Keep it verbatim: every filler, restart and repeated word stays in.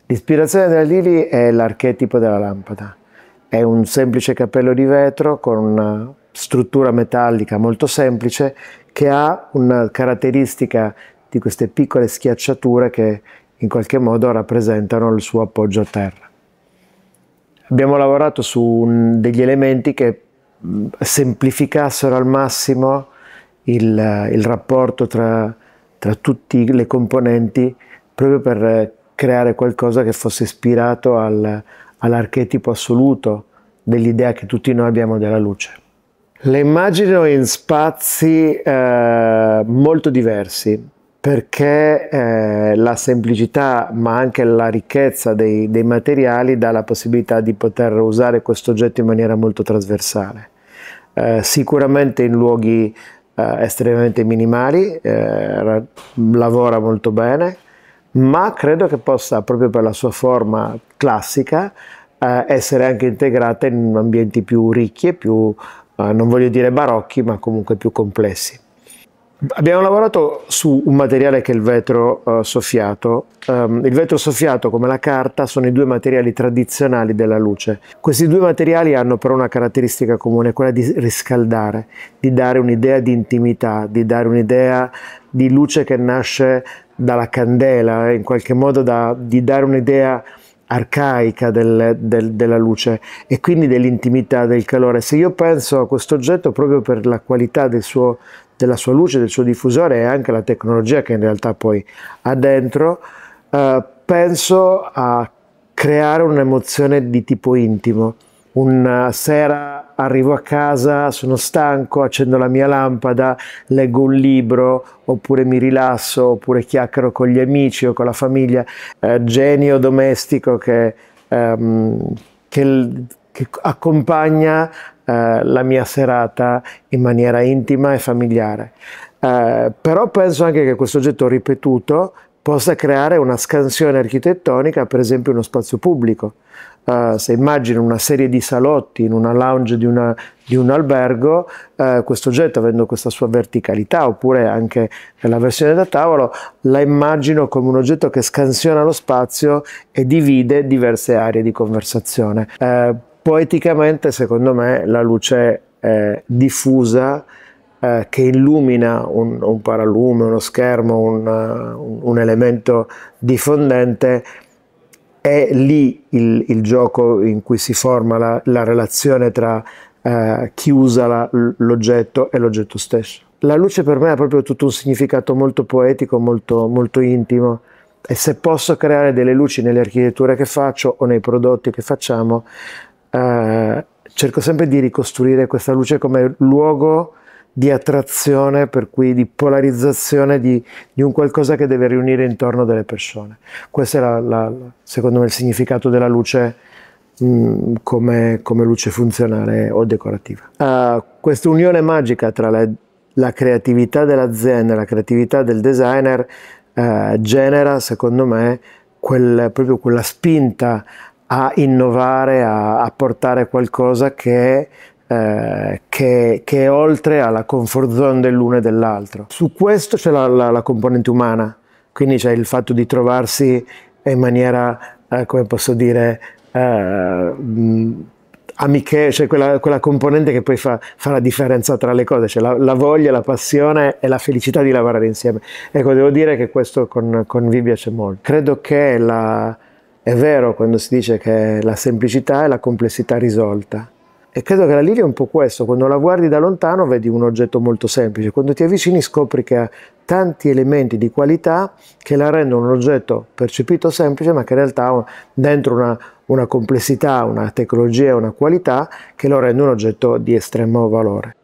L'ispirazione della Lily è l'archetipo della lampada. È un semplice cappello di vetro con una struttura metallica molto semplice che ha una caratteristica di queste piccole schiacciature che in qualche modo rappresentano il suo appoggio a terra. Abbiamo lavorato su un, degli elementi che semplificassero al massimo il, il rapporto tra, tra tutte le componenti, proprio per creare qualcosa che fosse ispirato al, all'archetipo assoluto dell'idea che tutti noi abbiamo della luce. Le immagino in spazi eh, molto diversi, perché eh, la semplicità ma anche la ricchezza dei, dei materiali dà la possibilità di poter usare questo oggetto in maniera molto trasversale. Eh, sicuramente in luoghi eh, estremamente minimali, eh, lavora molto bene, ma credo che possa, proprio per la sua forma classica, eh, essere anche integrata in ambienti più ricchi e più, eh, non voglio dire barocchi, ma comunque più complessi. Abbiamo lavorato su un materiale che è il vetro uh, soffiato. Um, il vetro soffiato, come la carta, sono i due materiali tradizionali della luce. Questi due materiali hanno però una caratteristica comune, quella di riscaldare, di dare un'idea di intimità, di dare un'idea di luce che nasce dalla candela, in qualche modo da, di dare un'idea arcaica del, del, della luce e quindi dell'intimità, del calore. Se io penso a questo oggetto proprio per la qualità del suo, della sua luce, del suo diffusore e anche la tecnologia che in realtà poi ha dentro, eh, penso a creare un'emozione di tipo intimo. Una sera arrivo a casa, sono stanco, accendo la mia lampada, leggo un libro, oppure mi rilasso, oppure chiacchiero con gli amici o con la famiglia, eh, genio domestico che, ehm, che, che accompagna eh, la mia serata in maniera intima e familiare. Eh, però penso anche che questo oggetto ripetuto possa creare una scansione architettonica, per esempio in uno spazio pubblico. Uh, se immagino una serie di salotti in una lounge di, una, di un albergo, uh, questo oggetto, avendo questa sua verticalità, oppure anche nella versione da tavolo, la immagino come un oggetto che scansiona lo spazio e divide diverse aree di conversazione. Uh, poeticamente, secondo me, la luce è diffusa, uh, che illumina un, un paralume, uno schermo, un, uh, un elemento diffondente. È lì il, il gioco in cui si forma la, la relazione tra eh, chi usa l'oggetto e l'oggetto stesso. La luce per me ha proprio tutto un significato molto poetico, molto, molto intimo, e se posso creare delle luci nelle architetture che faccio o nei prodotti che facciamo, eh, cerco sempre di ricostruire questa luce come luogo di attrazione, per cui di polarizzazione di, di un qualcosa che deve riunire intorno delle persone. Questo è la, la, secondo me il significato della luce mh, come, come luce funzionale o decorativa. Uh, questa unione magica tra la, la creatività dell'azienda e la creatività del designer uh, genera, secondo me, quel, proprio quella spinta a innovare, a, a portare qualcosa che Eh, che, che è oltre alla comfort zone dell'uno e dell'altro. Su questo c'è la, la, la componente umana, quindi c'è il fatto di trovarsi in maniera, eh, come posso dire, eh, amiche, cioè quella, quella componente che poi fa, fa la differenza tra le cose, cioè la, la voglia, la passione e la felicità di lavorare insieme. Ecco, devo dire che questo con, con Vi piace molto. Credo che la, è vero quando si dice che la semplicità è la complessità risolta. E credo che la Lily è un po' questo: quando la guardi da lontano vedi un oggetto molto semplice, quando ti avvicini scopri che ha tanti elementi di qualità che la rendono un oggetto percepito semplice, ma che in realtà ha dentro una, una complessità, una tecnologia, una qualità che lo rende un oggetto di estremo valore.